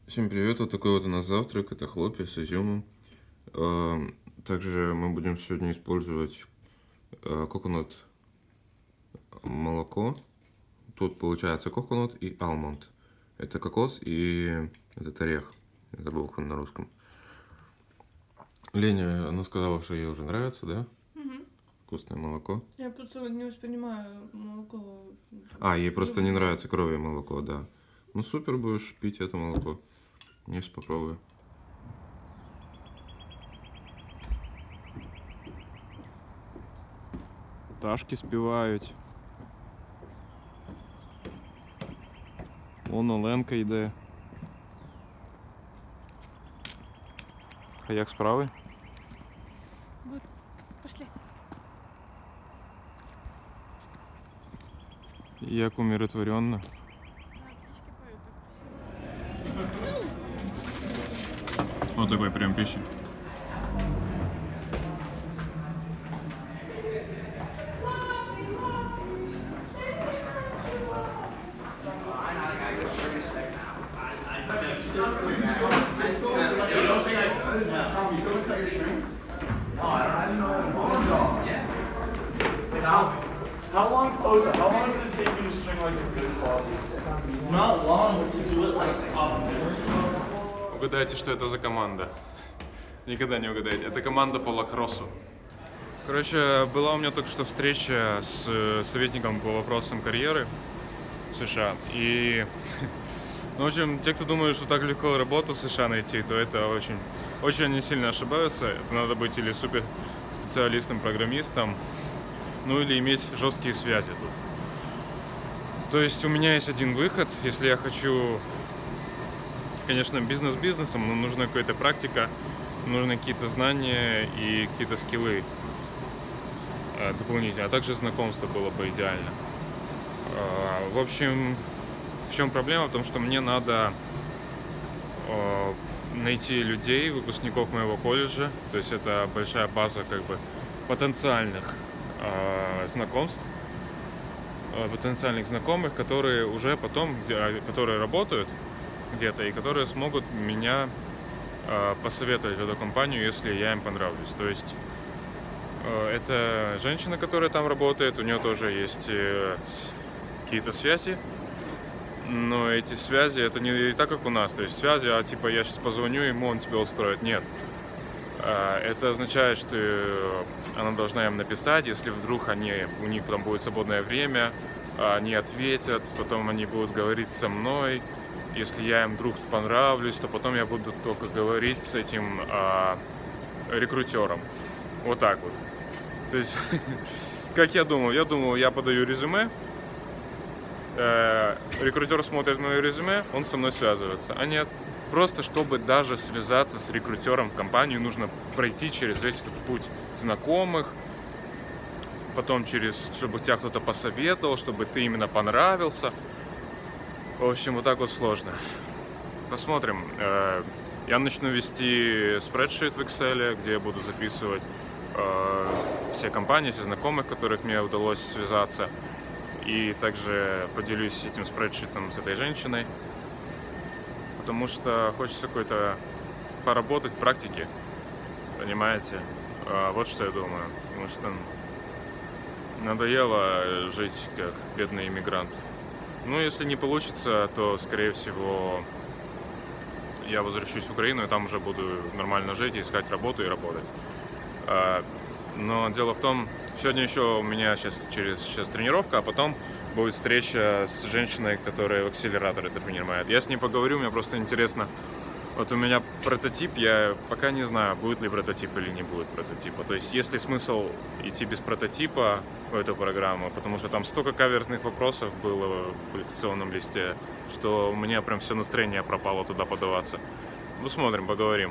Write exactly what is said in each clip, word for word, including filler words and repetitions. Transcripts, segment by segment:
Всем привет, вот такой вот у нас завтрак, это хлопья с изюмом. Также мы будем сегодня использовать коконат молоко. Тут получается коконат и алмонд. Это кокос и этот орех. Я забыл, как он на русском. Леня, она сказала, что ей уже нравится, да? Угу. Вкусное молоко. Я просто не воспринимаю молоко. А, ей просто не нравится коровье молоко, да. Ну супер, будешь пить это молоко. Я сейчас попробую. Пташки співають. Вон Оленка йде. А як справи? Вот, пошли. Як умиротворенно. Да, птички поют так. Вот такой прием пищи. How long, Osa, how long did it take you to string like a good quality stick? Not long, but to do it like off memory. Угадайте, что это за команда. Никогда не угадаете. Это команда по лакроссу. Короче, была у меня только что встреча с советником по вопросам карьеры в США. И, ну, в общем, те, кто думают, что так легко работу в США найти, то это очень, очень они сильно ошибаются. Это надо быть или супер специалистом, программистом, ну или иметь жесткие связи тут. То есть у меня есть один выход, если я хочу, конечно, бизнес бизнесом, но нужна какая-то практика, нужны какие-то знания и какие-то скиллы э, дополнительные, а также знакомство было бы идеально. Э, в общем, в чем проблема? В том, что мне надо э, найти людей, выпускников моего колледжа, то есть это большая база как бы потенциальных э, знакомств, э, потенциальных знакомых, которые уже потом, которые работают где-то и которые смогут меня э, посоветовать в эту компанию, если я им понравлюсь. То есть э, это женщина, которая там работает, у нее тоже есть э, какие-то связи, но эти связи это не так, как у нас, то есть связи, а типа я сейчас позвоню ему, он тебя устроит. Нет. Э, это означает, что она должна им написать, если вдруг они, у них там будет свободное время, они ответят, потом они будут говорить со мной. Если я им вдруг понравлюсь, то потом я буду только говорить с этим а, рекрутером. Вот так вот. То есть, как я думал? Я думал, я подаю резюме, э, рекрутер смотрит мое резюме, он со мной связывается. А нет. Просто чтобы даже связаться с рекрутером в компанию, нужно пройти через весь этот путь знакомых, потом через, чтобы тебя кто-то посоветовал, чтобы ты именно понравился. В общем, вот так вот сложно. Посмотрим. Я начну вести спредшит в Excel, где я буду записывать все компании, все знакомых, которых мне удалось связаться. И также поделюсь этим спредшитом с этой женщиной. Потому что хочется какой-то поработать в практике. Понимаете? Вот что я думаю. Потому что надоело жить как бедный иммигрант. Ну, если не получится, то, скорее всего, я возвращусь в Украину, и там уже буду нормально жить, искать работу и работать. Но дело в том, сегодня еще у меня сейчас, через, сейчас тренировка, а потом будет встреча с женщиной, которая в акселераторе тренирует. Я с ней поговорю, мне просто интересно. Вот у меня прототип, я пока не знаю, будет ли прототип или не будет прототипа. То есть есть ли смысл идти без прототипа в эту программу, потому что там столько каверзных вопросов было в публикационном листе, что у меня прям все настроение пропало туда подаваться. Ну, смотрим, поговорим.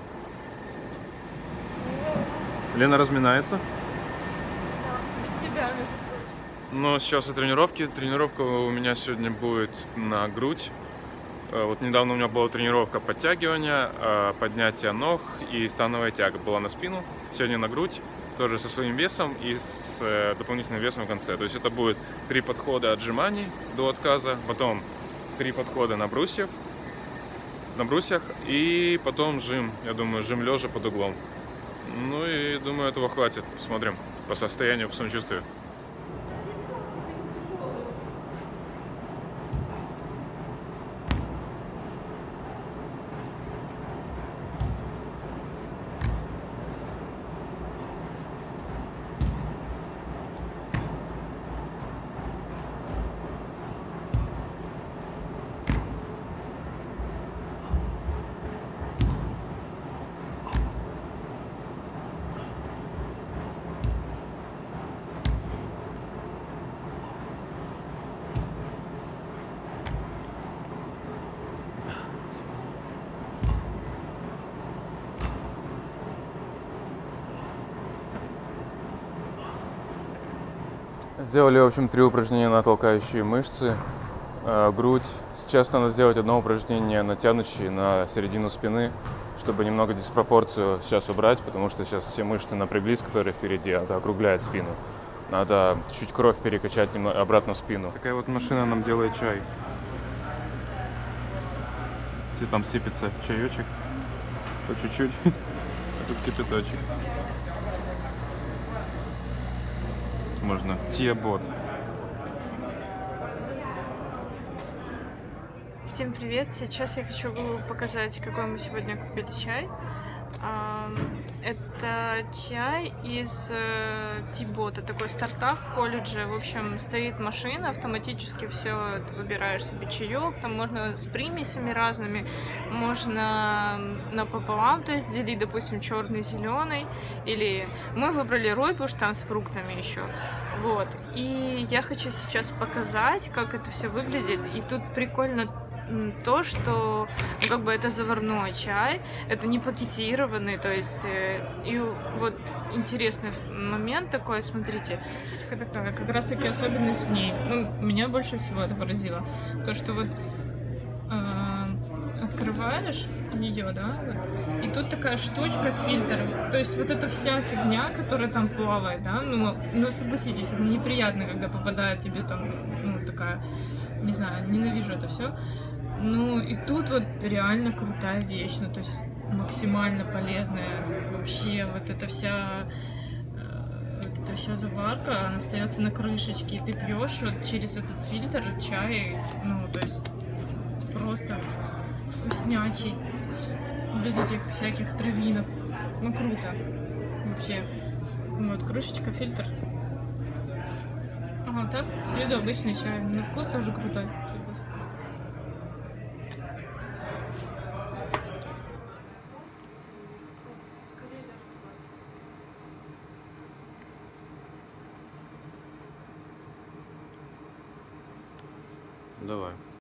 Лена разминается. Да, без тебя, между прочим. Но сейчас и тренировки. Тренировка у меня сегодня будет на грудь. Вот недавно у меня была тренировка подтягивания, поднятия ног и становая тяга была на спину. Сегодня на грудь, тоже со своим весом и с дополнительным весом в конце. То есть это будет три подхода отжиманий до отказа, потом три подхода на брусьев, на брусьях, и потом жим, я думаю, жим лежа под углом. Ну и думаю, этого хватит. Посмотрим по состоянию, по самочувствию. Сделали, в общем, три упражнения на толкающие мышцы, э, грудь. Сейчас надо сделать одно упражнение на тянущие на середину спины, чтобы немного диспропорцию сейчас убрать, потому что сейчас все мышцы напряглись, которые впереди, это округляет спину. Надо чуть кровь перекачать немного обратно в спину. Такая вот машина нам делает чай. Все там сыпется чаечек по чуть-чуть, а тут кипяточек. Можно Тиабот. Всем привет! Сейчас я хочу показать, какой мы сегодня купили чай. Это чай из Тибота, такой стартап в колледже. В общем, стоит машина, автоматически все выбираешь себе чаек. Там можно с примесями разными, можно напополам, то есть делить, допустим, черный, зеленый. Или мы выбрали ройбуш там с фруктами еще. Вот. И я хочу сейчас показать, как это все выглядит. И тут прикольно то, что как бы это заварной чай, это не пакетированный, то есть э, и вот интересный момент такой, смотрите, такая, как раз таки особенность в ней, ну, меня больше всего это поразило, то, что вот э, открываешь ее, да, вот, и тут такая штучка, фильтр, то есть вот эта вся фигня, которая там плавает, да, ну, ну согласитесь, это неприятно, когда попадает тебе там, ну, такая, не знаю, ненавижу это все. Ну и тут вот реально крутая вещь, ну то есть максимально полезная вообще, вот эта вся, вот эта вся заварка, она остается на крышечке, и ты пьешь вот через этот фильтр чай, ну то есть просто вкуснячий, без этих всяких травинок, ну круто вообще, вот крышечка, фильтр, ага, так, с виду обычный чай, но вкус тоже крутой. Давай.